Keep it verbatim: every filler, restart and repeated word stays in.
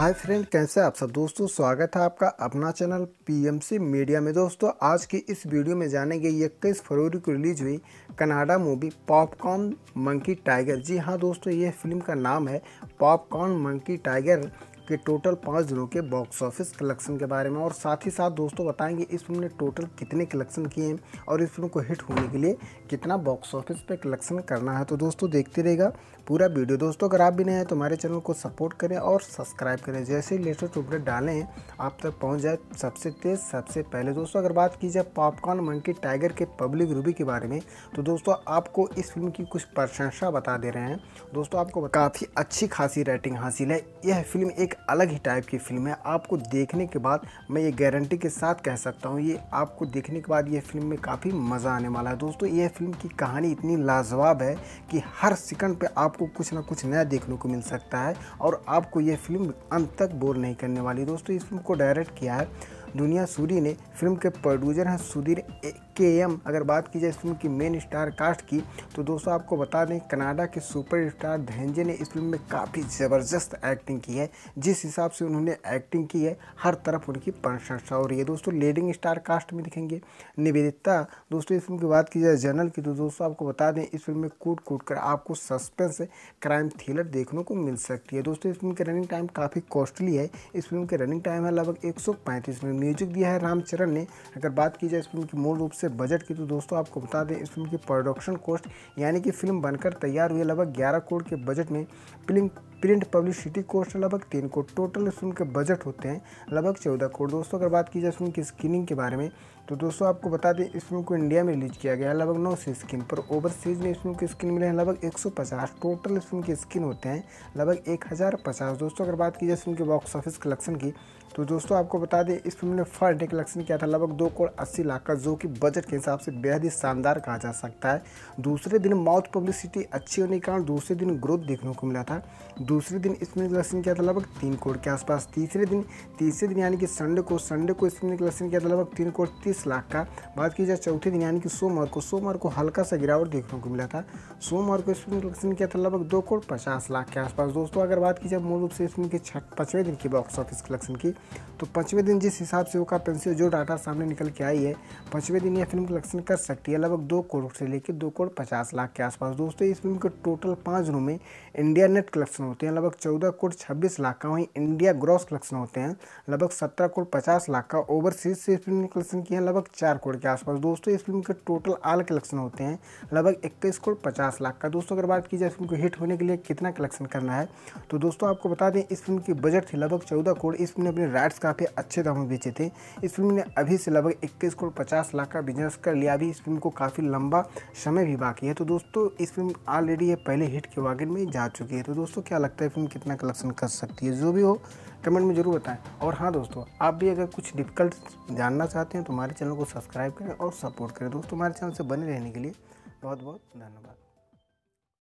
Hi friend, कैसे आप सब दोस्तों। स्वागत है आपका अपना चैनल पीएमसी मीडिया में। दोस्तों आज की इस वीडियो में जानेंगे इक्कीस फरवरी को रिलीज हुई Kannada movie popcorn monkey tiger. जी हाँ दोस्तों, ये फिल्म का नाम है पॉपकॉर्न मंकी टाइगर के टोटल पाँच दिनों के बॉक्स ऑफिस कलेक्शन के बारे में, और साथ ही साथ दोस्तों बताएंगे इस फिल्म ने टोटल कितने कलेक्शन किए हैं और इस फिल्म को हिट होने के लिए कितना बॉक्स ऑफिस पे कलेक्शन करना है। तो दोस्तों देखते रहेगा पूरा वीडियो। दोस्तों अगर आप भी नए हैं तो हमारे चैनल को सपोर्ट करें और सब्सक्राइब करें, जैसे ही लेटेस्ट अपडेट डालें आप तक पहुंच जाए सबसे तेज सबसे पहले। दोस्तों अगर बात की जाए पॉपकॉर्न मंकी टाइगर के पब्लिक रिव्यू के बारे में, तो दोस्तों आपको इस फिल्म की कुछ प्रशंसा बता दे रहे हैं। दोस्तों आपको काफ़ी अच्छी खासी रेटिंग हासिल है। यह फिल्म एक अलग ही टाइप की फिल्म है। आपको देखने के बाद मैं ये गारंटी के साथ कह सकता हूँ, ये आपको देखने के बाद ये फिल्म में काफ़ी मज़ा आने वाला है। दोस्तों यह फिल्म की कहानी इतनी लाजवाब है कि हर सेकंड पे आपको कुछ ना कुछ नया देखने को मिल सकता है और आपको ये फिल्म अंत तक बोर नहीं करने वाली। दोस्तों इस फिल्म को डायरेक्ट किया है दुनिया सूरी ने। फिल्म के प्रोड्यूसर हैं सुधीर के एम। अगर बात की जाए इस फिल्म की मेन स्टार कास्ट की, तो दोस्तों आपको बता दें कनाडा के सुपरस्टार धनंजय ने इस फिल्म में काफ़ी ज़बरदस्त एक्टिंग की है। जिस हिसाब से उन्होंने एक्टिंग की है हर तरफ उनकी प्रशंसा हो रही है। दोस्तों लीडिंग स्टार कास्ट में दिखेंगे निवेदिता। दोस्तों इस फिल्म की बात की जाए जनरल की, तो दोस्तों आपको बता दें इस फिल्म में कूट कूट कर आपको सस्पेंस क्राइम थ्रिलर देखने को मिल सकती है। दोस्तों इस फिल्म की रनिंग टाइम काफ़ी कॉस्टली है। इस फिल्म की रनिंग टाइम है लगभग एक सौ पैंतीस मिनट। म्यूजिक दिया है रामचरण ने। अगर बात की जाए इस फिल्म की मूल रूप से बजट की, तो दोस्तों आपको बता दें इस फिल्म की प्रोडक्शन कॉस्ट यानी कि फिल्म बनकर तैयार हुई लगभग ग्यारह करोड़ के बजट में। फिल्म प्रिंट पब्लिसिटी कॉस्ट लगभग तीन करोड़। टोटल इस फिल्म के बजट होते हैं लगभग चौदह करोड़। दोस्तों अगर बात की जाए फिल्म की स्क्रीनिंग के बारे में, तो दोस्तों आपको बता दें इस फिल्म को इंडिया में रिलीज किया गया है लगभग नौ सौ स्क्रीन पर। ओवरसीज में इस फिल्म की स्क्रीन मिले हैं लगभग एक सौ पचास। टोटल इस फिल्म के स्क्रीन होते हैं लगभग एक हज़ार पचास। दोस्तों अगर बात की जाए फिल्म के बॉक्स ऑफिस कलेक्शन की, तो दोस्तों आपको बता दें इस फिल्म ने फर्स्ट डे कलेक्शन किया था लगभग दो करोड़ अस्सी लाख का, जो कि बजट के हिसाब से बेहद ही शानदार कहा जा सकता है। दूसरे दिन माउथ पब्लिसिटी अच्छी होने के कारण दूसरे दिन ग्रोथ देखने को मिला था। दूसरे दिन इस फिल्म ने कलेक्शन किया था लगभग तीन करोड़ के आसपास। तीसरे दिन तीसरे दिन यानी कि संडे को संडे को इस फिल्म ने कलेक्शन किया था लगभग तीन करोड़ तीस लाख का। बात की जाए चौथे दिन यानी कि सोमवार को सोमवार को हल्का सा गिरावट देखने को मिला था। सोमवार को इस फिल्म ने कलेक्शन किया था लगभग दो करोड़ पचास लाख के आसपास। दोस्तों अगर बात की जाए मूल रूप से इस फिल्म के पाँचवें दिन की बॉक्स ऑफिस कलेक्शन की, तो पाँचवें दिन जिस हिसाब से वो पेंसिल जो डाटा सामने निकल के आई है, पाँचवें दिन यह फिल्म कलेक्शन कर सकती है लगभग दो करोड़ से लेकर दो करोड़ पचास लाख के आसपास। दोस्तों इस फिल्म के टोटल पाँच दिनों में इंडिया नेट कलेक्शन होते हैं लगभग चौदह करोड़ छब्बीस लाख का। वहीं इंडिया ग्रॉस कलेक्शन होते हैं लगभग सत्रह करोड़ पचास लाख का। ओवरसीज से इस फिल्म ने कलेक्शन किया है लगभग चार करोड़ के आसपास। दोस्तों इस फिल्म के टोटल आल कलेक्शन होते हैं लगभग इक्कीस करोड़ पचास लाख का। दोस्तों अगर बात की जाए फिल्म को हिट होने के लिए कितना कलेक्शन करना है, तो दोस्तों आपको बता दें इस फिल्म की बजट थी लगभग चौदह करोड़। इस फिल्म ने अपने राइट्स काफ़ी अच्छे दामों बेचे थे। इस फिल्म ने अभी से लगभग इक्कीस करोड़ पचास लाख का बिजनेस कर लिया। अभी इस फिल्म को काफ़ी लंबा समय भी बाकी है। तो दोस्तों इस फिल्म ऑलरेडी ये पहले हिट के वागन में जा चुकी है। तो दोस्तों क्या लगता है फिल्म कितना कलेक्शन कर सकती है, जो भी हो कमेंट में जरूर बताएं। और हाँ दोस्तों, आप भी अगर कुछ डिफिकल्ट जानना चाहते हैं तो हमारे चैनल को सब्सक्राइब करें और सपोर्ट करें। दोस्तों हमारे चैनल से बने रहने के लिए बहुत बहुत धन्यवाद।